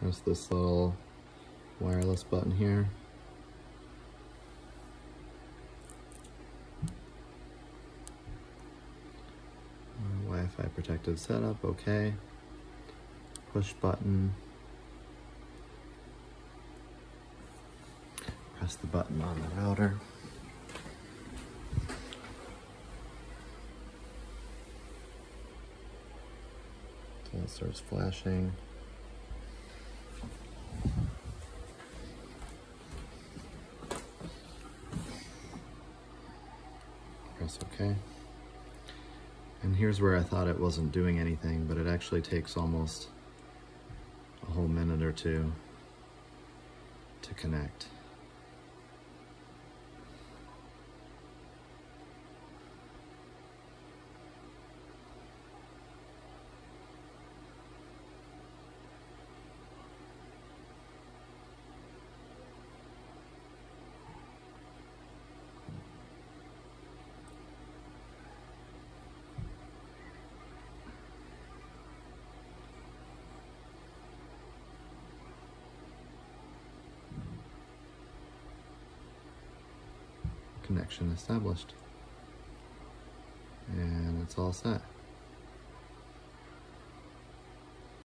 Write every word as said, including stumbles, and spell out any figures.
There's this little wireless button here. Wi-Fi protected setup, okay. Push button. Press the button on the router. So it starts flashing. Press OK. And here's where I thought it wasn't doing anything, but it actually takes almost a whole minute or two to connect. Connection established, and it's all set.